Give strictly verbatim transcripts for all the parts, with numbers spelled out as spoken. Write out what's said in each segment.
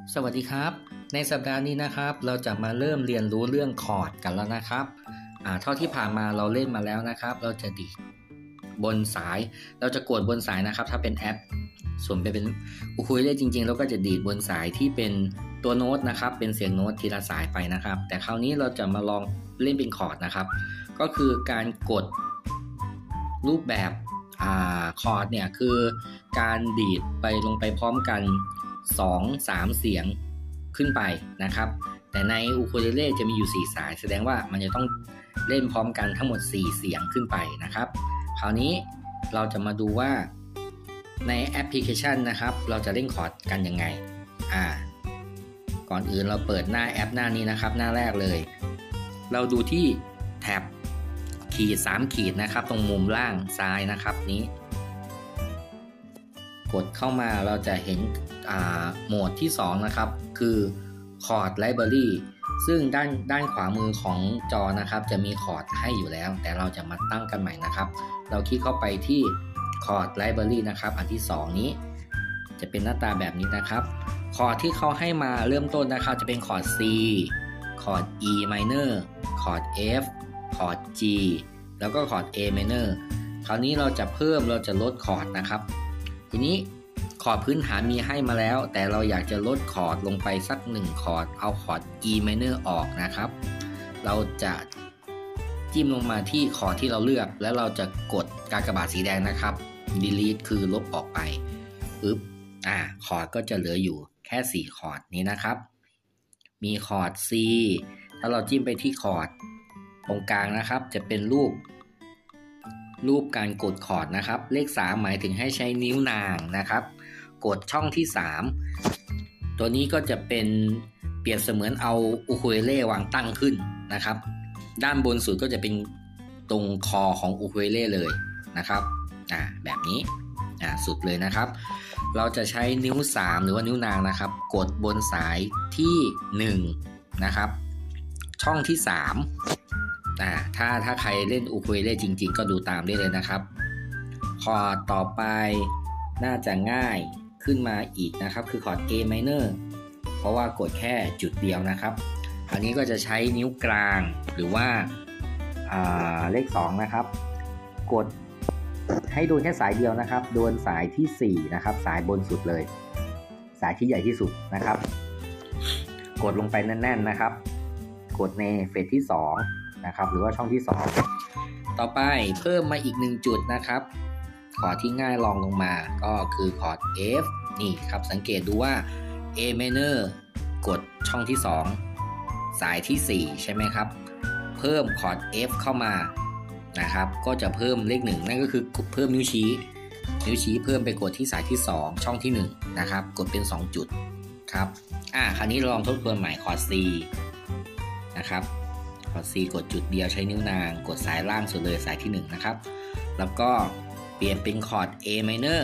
สวัสดีครับในสัปดาห์นี้นะครับเราจะมาเริ่มเรียนรู้เรื่องคอร์ดกันแล้วนะครับอ่าเท่าที่ผ่านมาเราเล่นมาแล้วนะครับเราจะดีดบนสายเราจะกดบนสายนะครับถ้าเป็นแอปส่วนเป็นอูคูเลเล่จริงๆเราก็จะดีดบนสายที่เป็นตัวโน้ตนะครับเป็นเสียงโน้ตทีละสายไปนะครับแต่คราวนี้เราจะมาลองเล่นเป็นคอร์ดนะครับก็คือการกดรูปแบบอ่าคอร์ดเนี่ยคือการดีดไปลงไปพร้อมกันสอง สามเสียงขึ้นไปนะครับแต่ในอูคูเลเล่จะมีอยู่สี่สายแสดงว่ามันจะต้องเล่นพร้อมกันทั้งหมดสี่เสียงขึ้นไปนะครับคราวนี้เราจะมาดูว่าในแอปพลิเคชันนะครับเราจะเล่นคอร์ดกันยังไงอ่าก่อนอื่นเราเปิดหน้าแอปหน้านี้นะครับหน้าแรกเลยเราดูที่แท็บขีดสามขีดนะครับตรงมุมล่างซ้ายนะครับนี้กดเข้ามาเราจะเห็นโหมดที่สองนะครับคือ Chord Library ซึ่งด้านด้านขวามือของจอนะครับจะมีคอร์ดให้อยู่แล้วแต่เราจะมาตั้งกันใหม่นะครับเราคลิกเข้าไปที่ Chord Library นะครับอันที่สองนี้จะเป็นหน้าตาแบบนี้นะครับคอร์ดที่เขาให้มาเริ่มต้นนะครับจะเป็นคอร์ด C คอร์ด E minor คอร์ด F คอร์ด G แล้วก็คอร์ด A minor คราวนี้เราจะเพิ่มเราจะลดคอร์ดนะครับทีนี้คอร์ดพื้นฐานมีให้มาแล้วแต่เราอยากจะลดคอร์ดลงไปสักหนึ่งคอร์ดเอาคอร์ด E minor ออกนะครับเราจะจิ้มลงมาที่คอร์ดที่เราเลือกแล้วเราจะกดกากบาทสีแดงนะครับ delete คือลบออกไปปึ๊บอ่าคอร์ดก็จะเหลืออยู่แค่สี่คอร์ดนี้นะครับมีคอร์ด C ถ้าเราจิ้มไปที่คอร์ดตรงกลางนะครับจะเป็นรูปรูปการกดคอร์ดนะครับเลขสามหมายถึงให้ใช้นิ้วนางนะครับกดช่องที่สามตัวนี้ก็จะเป็นเปรียบเสมือนเอาอูคูเลเล่วางตั้งขึ้นนะครับด้านบนสุดก็จะเป็นตรงคอของอูคูเลเล่เลยนะครับอ่าแบบนี้อ่าสุดเลยนะครับเราจะใช้นิ้วสามหรือว่านิ้วนางนะครับกดบนสายที่หนึ่งนะครับช่องที่สามอ่าถ้าถ้าใครเล่นอูคูเลเล่จริงๆก็ดูตามได้เลยนะครับคอร์ดต่อไปน่าจะง่ายขึ้นมาอีกนะครับคือคอร์ด A minor เพราะว่ากดแค่จุดเดียวนะครับคราวนี้ก็จะใช้นิ้วกลางหรือว่าอ่าเลขสองนะครับกดให้โดนแค่สายเดียวนะครับโดนสายที่สี่นะครับสายบนสุดเลยสายที่ใหญ่ที่สุดนะครับกดลงไปแน่นๆนะครับกดในเฟสที่สองนะครับหรือว่าช่องที่สองต่อไปเพิ่มมาอีกหนึ่งจุดนะครับคอร์ดที่ง่ายรองลงมาก็คือคอร์ด F นี่ครับสังเกตดูว่า A minor กดช่องที่สองสายที่สี่ใช่ไหมครับเพิ่มคอร์ด F เข้ามานะครับก็จะเพิ่มเลขหนึ่งนั่นก็คือเพิ่มนิ้วชี้นิ้วชี้เพิ่มไปกดที่สายที่สองช่องที่หนึ่งนะครับกดเป็นสองจุดครับอ่าคราวนี้ลองทบทวนใหม่คอร์ด C นะครับคอร์ด C กดจุดเดียวใช้นิ้วนางกดสายล่างสุดเลยสายที่หนึ่งนะครับแล้วก็เปลี่ยนเป็นคอร์ด A minor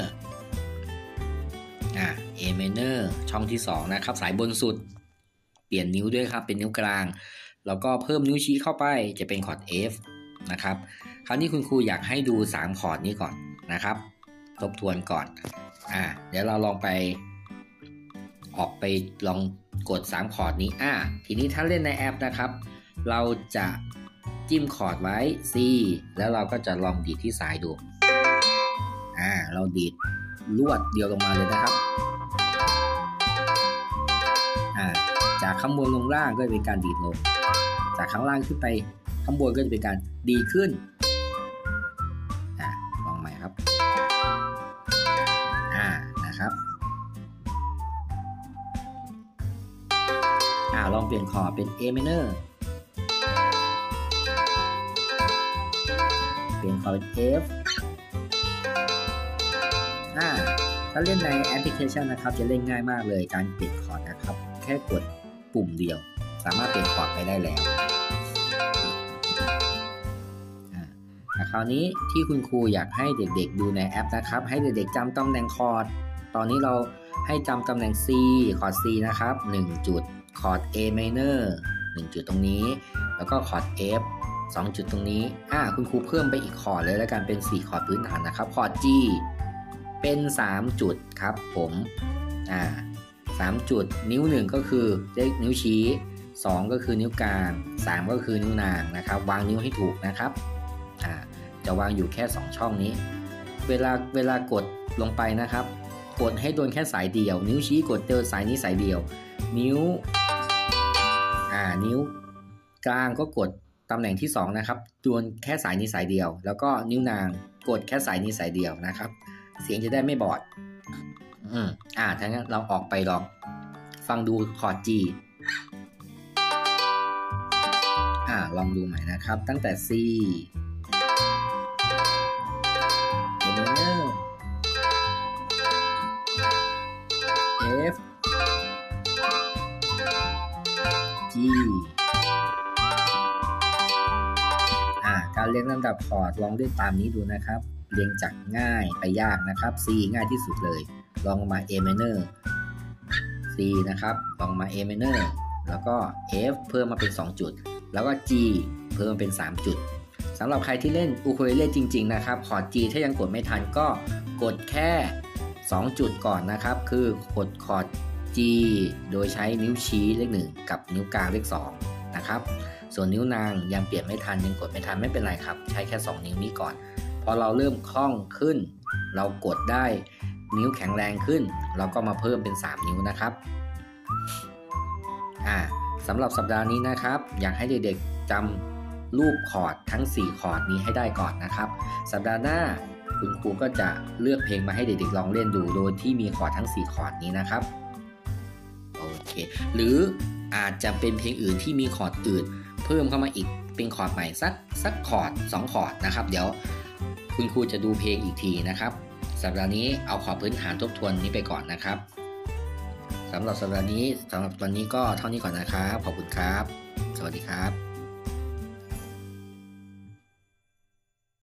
อ่า A minor ช่องที่สองนะครับสายบนสุดเปลี่ยนนิ้วด้วยครับเป็นนิ้วกลางแล้วก็เพิ่มนิ้วชี้เข้าไปจะเป็นคอร์ด F นะครับคราวนี้คุณครูอยากให้ดูสามคอร์ดนี้ก่อนนะครับทบทวนก่อนอ่าเดี๋ยวเราลองไปออกไปลองกดสามคอร์ดนี้อ่าทีนี้ถ้าเล่นในแอปนะครับเราจะจิ้มคอร์ดไว้ C แล้วเราก็จะลองดีดที่สายดูอ่าเราดีดลวดเดียวลงมาเลยนะครับอ่าจากข้างบนลงล่างก็จะเป็นการดีดลงจากข้างล่างขึ้นไปข้างบนก็จะเป็นการดีดขึ้นอ่าลองใหม่ครับอ่านะครับอ่าลองเปลี่ยนคอร์ดเป็น A minor เปลี่ยนคอร์ดเป็น Fอ่าถ้าเล่นในแอปพลิเคชันนะครับจะเล่นง่ายมากเลยการเปลี่ยนคอร์ดนะครับแค่กดปุ่มเดียวสามารถเปลี่ยนคอร์ดไปได้แล้วอ่าแต่คราวนี้ที่คุณครูอยากให้เด็กๆดูในแอปนะครับให้เด็กๆจำตำแหน่งคอร์ดตอนนี้เราให้จำตำแหน่ง C คอร์ด C นะครับหนึ่งจุดคอร์ด A minor หนึ่งจุดตรงนี้แล้วก็คอร์ด F สองจุดตรงนี้อ่าคุณครูเพิ่มไปอีกคอร์ดเลยแล้วกันเป็นสี่คอร์ดพื้นฐานนะครับคอร์ด Gเป็นสามจุดครับผมอ่าามจุดนิ้วหนึ่งก็คือเลขนิ้วชี้สองก็คือนิ้วกลางสามก็คือนิ้วนางนะครับวางนิ้วให้ถูกนะครับอ่าจะวางอยู่แค่สองช่องนี้เวลาเวลากดลงไปนะครับกดให้โดนแค่สายเดียวนิ้วชี้กดเจอสายนี้สายเดียวนิ้วอ่านิ้วกลางก็กดตำแหน่งที่สองนะครับโดนแค่สายนี้สายเดียวแล้วก็นิ้วนางกดแค่สายนี้สายเดียวนะครับเสียงจะได้ไม่บอดอืมอ่าถ้างั้นเราออกไปลองฟังดูคอร์ด G อ่าลองดูใหม่นะครับตั้งแต่ C A minor F G อ่าการเรียงลำดับคอร์ดลองเล่นตามนี้ดูนะครับเรียงจากง่ายไปยากนะครับ C ง่ายที่สุดเลยลองมา A minor C นะครับลองมา A minor แล้วก็ F เพิ่มมาเป็นสองจุดแล้วก็ G เพิ่มเป็นสามจุดสำหรับใครที่เล่นอูคูเลเล่จริงๆนะครับคอร์ด G ถ้ายังกดไม่ทันก็กดแค่สองจุดก่อนนะครับคือกดคอร์ด G โดยใช้นิ้วชี้เลขหนึ่งกับนิ้วกลางเลขสองนะครับส่วนนิ้วนางยังเปลี่ยนไม่ทันยังกดไม่ทันไม่เป็นไรครับใช้แค่สองนิ้วนี้ก่อนพอเราเริ่มคล่องขึ้นเรากดได้นิ้วแข็งแรงขึ้นเราก็มาเพิ่มเป็นสามนิ้วนะครับอ่าสำหรับสัปดาห์นี้นะครับอยากให้เด็กๆจำรูปคอร์ดทั้งสี่คอร์ดนี้ให้ได้ก่อนนะครับสัปดาห์หน้าคุณครูก็จะเลือกเพลงมาให้เด็กๆลองเล่นดูโดยที่มีคอร์ดทั้งสี่คอร์ดนี้นะครับโอเคหรืออาจจะเป็นเพลงอื่นที่มีคอร์ดอื่นเพิ่มเข้ามาอีกเป็นคอร์ดใหม่สักสักคอร์ดสองคอร์ดนะครับเดี๋ยวคุณครูจะดูเพลงอีกทีนะครับสัปดาห์นี้เอาคอร์ดพื้นฐานทบทวนนี้ไปก่อนนะครับสำหรับสัปดาห์นี้สำหรับวันนี้ก็เท่านี้ก่อนนะครับขอบคุณครับสวัสดีครับ